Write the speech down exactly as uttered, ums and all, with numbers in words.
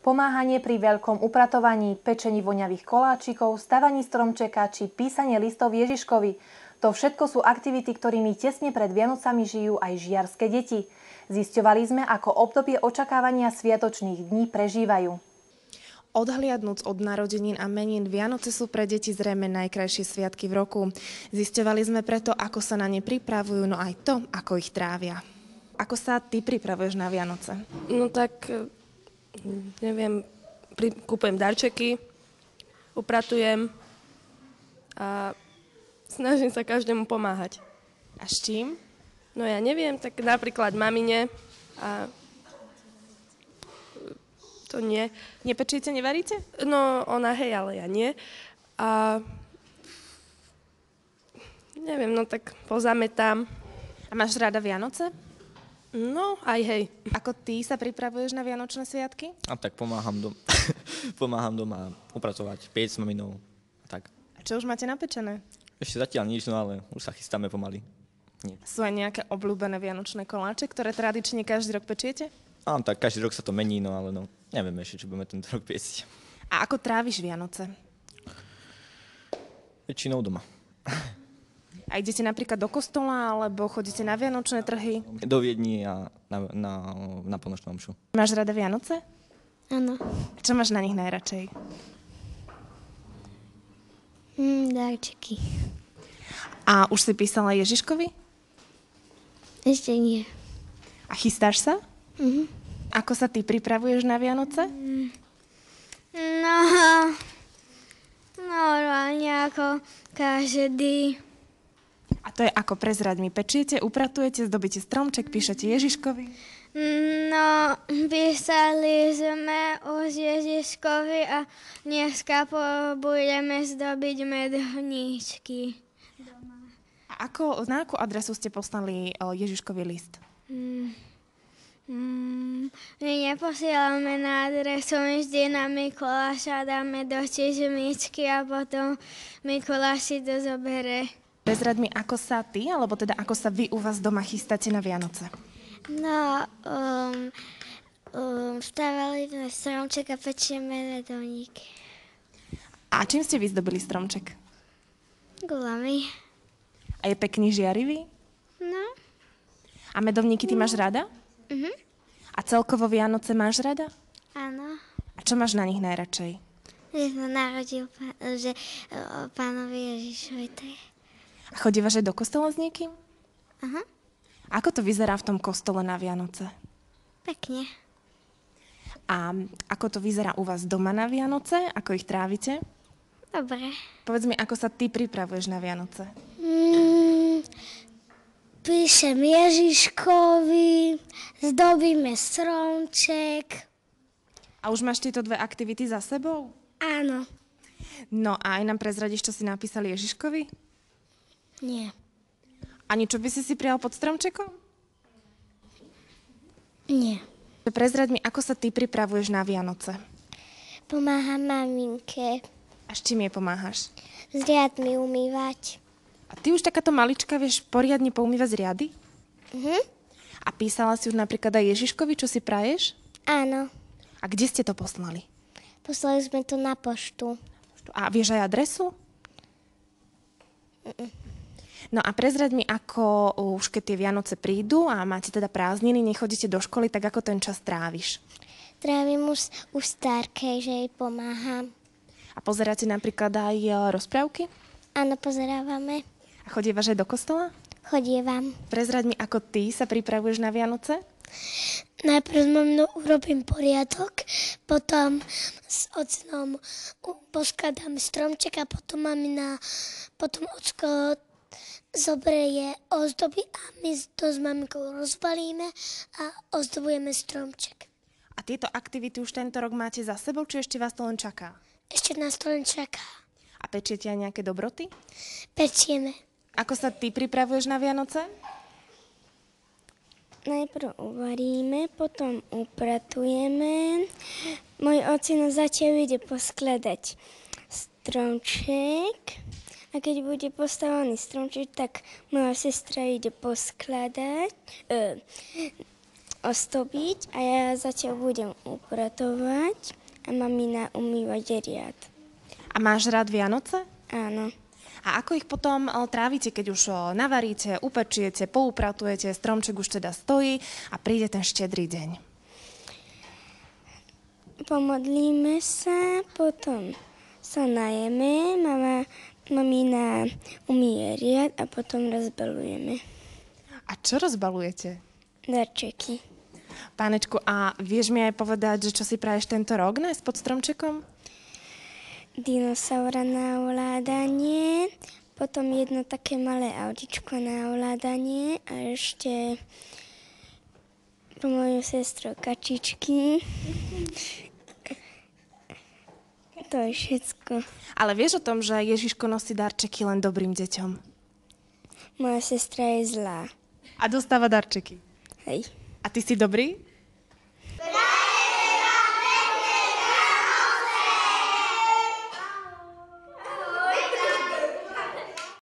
Pomáhanie pri veľkom upratovaní, pečení voňavých koláčikov, stavaní stromčeka či písanie listov Ježiškovi. To všetko sú aktivity, ktorými tesne pred Vianocami žijú aj žiarske deti. Zisťovali sme, ako obdobie očakávania sviatočných dní prežívajú. Odhliadnúc od narodenín a menín, Vianoce sú pre deti zrejme najkrajšie sviatky v roku. Zisťovali sme preto, ako sa na ne pripravujú, no aj to, ako ich trávia. Ako sa ty pripravuješ na Vianoce? No tak, neviem, pri, kúpujem darčeky, upratujem a snažím sa každému pomáhať. A s čím? No ja neviem, tak napríklad mamine a to nie. Nepečiete, nevaríte? No ona hej, ale ja nie. A neviem, no tak pozametám. A máš rada Vianoce? No, aj hej. Ako ty sa pripravuješ na Vianočné sviatky? A tak pomáham, dom- pomáham doma upracovať, piec s maminou. Tak. A čo už máte napečené? Ešte zatiaľ nič, no ale už sa chystáme pomaly. Nie. Sú aj nejaké obľúbené vianočné koláče, ktoré tradične každý rok pečiete? Áno, tak každý rok sa to mení, no ale no, neviem ešte, či budeme tento rok piecť. A ako tráviš Vianoce? Väčšinou doma. A idete napríklad do kostola, alebo chodíte na vianočné trhy? Do Viedni a na, na, na polnočnú omšu. Máš rada Vianoce? Áno. Čo máš na nich najradšej? Mm, darčeky. A už si písala Ježiškovi? Ešte nie. A chystáš sa? Mhm. Ako sa ty pripravuješ na Vianoce? No, normálne ako každý. A to je ako, prezrať mi, pečiete, upratujete, zdobíte stromček, píšete Ježiškovi? No, písali sme už Ježiškovi a dneska budeme zdobiť medhníčky. A ako, na akú adresu ste poslali o, Ježiškový list? Mm. Mm, my neposielame na adresu, my vždy na Mikuláša dáme do čižmičky a potom Mikuláš si to zobere. Prezrať mi, ako sa ty, alebo teda ako sa vy u vás doma chystáte na Vianoce? No, um, um, vstávali sme stromček a pečieme medovníky. A čím ste vyzdobili stromček? Gulami. A je pekný, žiarivý? No. A medovníky ty máš rada? Mhm. A celkovo Vianoce máš rada? Áno. A čo máš na nich najradšej? Že sa narodil pán, že o, pánovi Ježišovi to je. A chodívaš aj do kostola s niekým? Aha. Ako to vyzerá v tom kostole na Vianoce? Pekne. A ako to vyzerá u vás doma na Vianoce? Ako ich trávite? Dobre. Povedz mi, ako sa ty pripravuješ na Vianoce? Mm, píšem Ježiškovi, zdobíme stromček. A už máš tieto dve aktivity za sebou? Áno. No a aj nám prezradíš, čo si napísali Ježiškovi? Nie. A niečo by si si prijal pod stromčekom? Nie. Prezrať mi, ako sa ty pripravuješ na Vianoce? Pomáham maminke. A s čím jej pomáhaš? S riadmi umývať. A ty už takáto malička vieš poriadne poumývať riady? Mhm. A písala si už napríklad aj Ježiškovi, čo si praješ? Áno. A kde ste to poslali? Poslali sme to na poštu. A vieš aj adresu? Mhm. No a prezrať mi, ako už keď tie Vianoce prídu a máte teda prázdniny, nechodíte do školy, tak ako ten čas tráviš? Trávim už u starkej, že jej pomáham. A pozeráte napríklad aj rozprávky? Áno, pozerávame. A chodívaš aj do kostola? Chodievam. Prezrať mi, ako ty sa pripravuješ na Vianoce? Najprv s maminou urobím poriadok, potom s ocnom poskladám stromček a potom mamina, potom ocko zobreje ozdoby a my to s maminkou rozbalíme a ozdobujeme stromček. A tieto aktivity už tento rok máte za sebou, či ešte vás to len čaká? Ešte nás to len čaká. A pečiete aj nejaké dobroty? Pečieme. Ako sa ty pripravuješ na Vianoce? Najprv uvaríme, potom upratujeme. Môj ocino zatiaľ ide poskladať stromček. A keď bude postavený stromček, tak moja sestra ide poskladať, e, ozdobiť a ja zatiaľ budem upratovať a mamina umývať riad. A máš rád Vianoce? Áno. A ako ich potom o, trávite, keď už o, navaríte, upečiete, poupratujete, stromček už teda stojí a príde ten štedrý deň? Pomodlíme sa, potom sa najeme, mama, mamina umýje riad a potom rozbalujeme A čo rozbalujete? darčeky. Pánečku, a vieš mi aj povedať, že čo si praješ tento rok nájsť pod stromčekom? Dinosaura na ovládanie, potom jedno také malé autičko na ovládanie a ešte po moju sestru kačičky. To je všetko. Ale vieš o tom, že Ježiško nosí darčeky len dobrým deťom? Moja sestra je zlá. A dostáva darčeky. Hej. A ty si dobrý?